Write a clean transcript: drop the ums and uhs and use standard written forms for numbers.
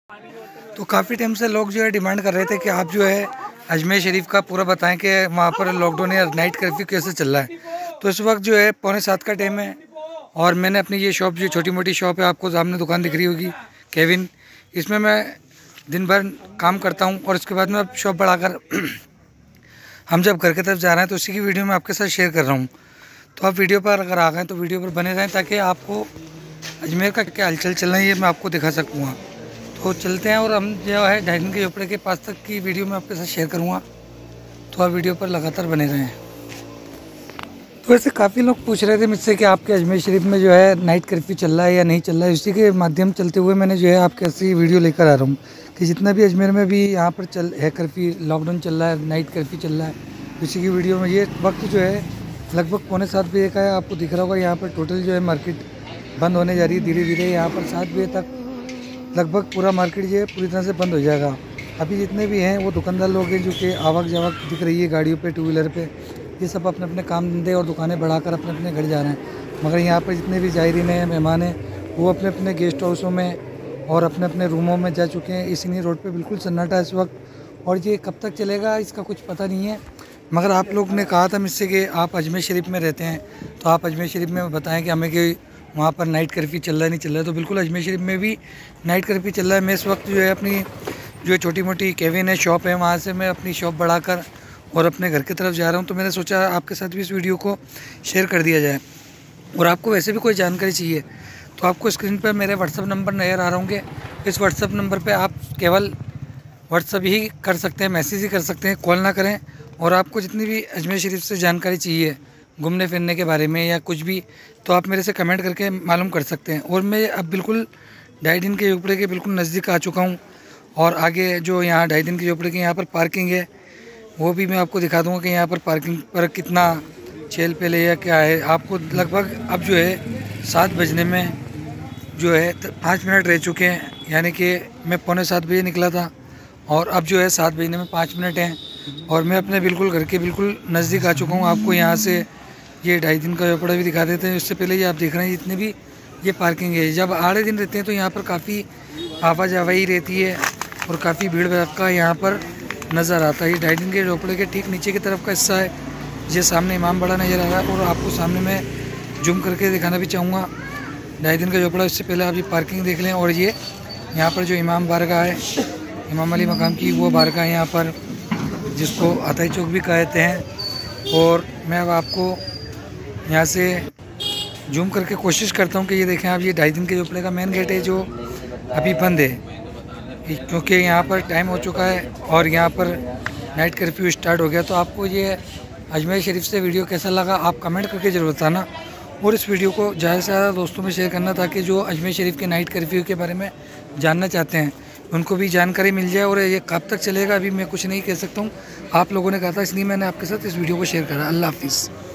तो काफ़ी टाइम से लोग जो है डिमांड कर रहे थे कि आप जो है अजमेर शरीफ का पूरा बताएं कि वहाँ पर लॉकडाउन या नाइट कर्फ्यू कैसे चल रहा है। तो इस वक्त जो है 6:45 का टाइम है और मैंने अपनी ये शॉप, जो छोटी मोटी शॉप है, आपको सामने दुकान दिख रही होगी केविन, इसमें मैं दिन भर काम करता हूँ और इसके बाद में अब शॉप बढ़ाकर हम जब घर की तरफ जा रहे हैं तो उसी की वीडियो मैं आपके साथ शेयर कर रहा हूँ। तो आप वीडियो पर अगर आ गए तो वीडियो पर बने रहें ताकि आपको अजमेर का क्या हलचल चल रहा है ये मैं आपको दिखा सकूँगा। तो चलते हैं और हम जो है ढाईन के झोपड़े के पास तक की वीडियो मैं आपके साथ शेयर करूँगा, तो आप वीडियो पर लगातार बने रहें। तो वैसे काफ़ी लोग पूछ रहे थे मुझसे कि आपके अजमेर शरीफ में जो है नाइट कर्फ्यू चल रहा है या नहीं चल रहा है। उसी के माध्यम चलते हुए मैंने जो है आपके ऐसी वीडियो लेकर आ रहा हूँ कि जितना भी अजमेर में भी यहाँ पर चल है कर्फ्यू, लॉकडाउन चल रहा है, नाइट कर्फ्यू चल रहा है, उसी की वीडियो में ये वक्त जो है लगभग 6:45 बजे का है। आपको दिख रहा होगा यहाँ पर टोटल जो है मार्केट बंद होने जा रही है धीरे धीरे। यहाँ पर 7 बजे तक लगभग पूरा मार्केट जो है पूरी तरह से बंद हो जाएगा। अभी जितने भी हैं वो दुकानदार लोग हैं जो कि आवक जावक दिख रही है गाड़ियों पे, टू व्हीलर पे, ये सब अपने अपने काम धंधे और दुकानें बढ़ाकर अपने अपने घर जा रहे हैं। मगर यहाँ पर जितने भी ज़ायरीन हैं, मेहमान हैं, वो अपने अपने गेस्ट हाउसों में और अपने अपने रूमों में जा चुके हैं। इसीलिए रोड पर बिल्कुल सन्नाटा है इस वक्त और ये कब तक चलेगा इसका कुछ पता नहीं है। मगर आप लोग ने कहा था मुझसे कि आप अजमेर शरीफ में रहते हैं तो आप अजमेर शरीफ में बताएं कि हमें कि वहाँ पर नाइट कर्फ्यू चल रहा है नहीं चल रहा है। तो बिल्कुल अजमेर शरीफ में भी नाइट कर्फ्यू चल रहा है। मैं इस वक्त जो है अपनी जो छोटी मोटी केविन है, शॉप है, वहाँ से मैं अपनी शॉप बढ़ाकर और अपने घर की तरफ जा रहा हूँ। तो मैंने सोचा आपके साथ भी इस वीडियो को शेयर कर दिया जाए। और आपको वैसे भी कोई जानकारी चाहिए तो आपको स्क्रीन पर मेरे व्हाट्सअप नंबर नज़र आ रहे होंगे। इस व्हाट्सअप नंबर पर आप केवल व्हाट्सअप ही कर सकते हैं, मैसेज ही कर सकते हैं, कॉल ना करें। और आपको जितनी भी अजमेर शरीफ से जानकारी चाहिए घूमने फिरने के बारे में या कुछ भी, तो आप मेरे से कमेंट करके मालूम कर सकते हैं। और मैं अब बिल्कुल ढाईन के झोपड़े के बिल्कुल नज़दीक आ चुका हूँ और आगे जो यहाँ ढाईन के झोपड़े के यहाँ पर पार्किंग है वो भी मैं आपको दिखा दूँगा कि यहाँ पर पार्किंग पर कितना चहल पहल है या क्या है। आपको लगभग अब जो है 7 बजने में जो है 5 मिनट रह चुके हैं, यानी कि मैं 6:45 बजे निकला था और अब जो है 7 बजने में 5 मिनट हैं और मैं अपने बिल्कुल घर के बिल्कुल नज़दीक आ चुका हूँ। आपको यहाँ से ये ढाईन का झोपड़ा भी दिखा देते हैं। इससे पहले ये आप देख रहे हैं जितने भी ये पार्किंग है, जब आड़े दिन रहते हैं तो यहाँ पर काफ़ी आवाजाही रहती है और काफ़ी भीड़ भड़का यहाँ पर नज़र आता है। ये ढाईन के झोपड़े के ठीक नीचे की तरफ का हिस्सा है, ये सामने इमाम बाड़ा नज़र आ रहा है और आपको सामने मैं जूम करके दिखाना भी चाहूँगा ढाईन का झोपड़ा। इससे पहले आप ये पार्किंग देख लें और ये यहाँ पर जो इमाम बारगाह है, इमाम अली मकाम की वो बारगाह है यहाँ पर, जिसको अताई चौक भी कहते हैं। और मैं अब आपको यहाँ से जूम करके कोशिश करता हूँ कि ये देखें आप, ये ढाईन के झोपड़े का मेन गेट है जो अभी बंद है क्योंकि यहाँ पर टाइम हो चुका है और यहाँ पर नाइट कर्फ्यू स्टार्ट हो गया। तो आपको ये अजमेर शरीफ से वीडियो कैसा लगा आप कमेंट करके ज़रूर बताना और इस वीडियो को ज़्यादा से ज़्यादा दोस्तों में शेयर करना ताकि जो अजमेर शरीफ के नाइट कर्फ्यू के बारे में जानना चाहते हैं उनको भी जानकारी मिल जाए। और ये कब तक चलेगा अभी मैं कुछ नहीं कह सकता हूँ, आप लोगों ने कहा था इसलिए मैंने आपके साथ इस वीडियो को शेयर करा। अल्लाह हाफिज़।